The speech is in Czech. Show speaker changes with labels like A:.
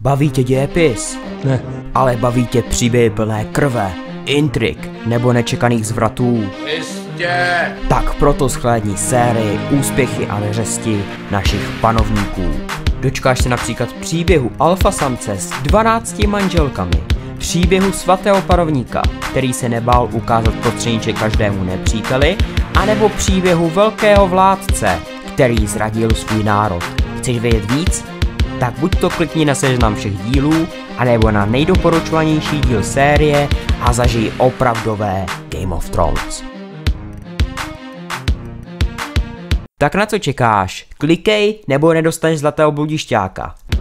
A: Baví tě dějepis?
B: Ne.
A: Ale baví tě příběhy plné krve, intrik nebo nečekaných zvratů?
C: Jistě.
A: Tak proto shlédni sérii Úspěchy a neřesti našich panovníků. Dočkáš se například příběhu alfa samce s 12 manželkami, příběhu svatého panovníka, který se nebál ukázat prostředníček každému nepříteli, anebo příběhu velkého vládce, který zradil svůj národ. Chceš vědět víc? Tak buď to klikni na seznam všech dílů, anebo na nejdoporučovanější díl série a zažij opravdové Game of Thrones. Tak na co čekáš? Klikej, nebo nedostaneš zlatého bludišťáka.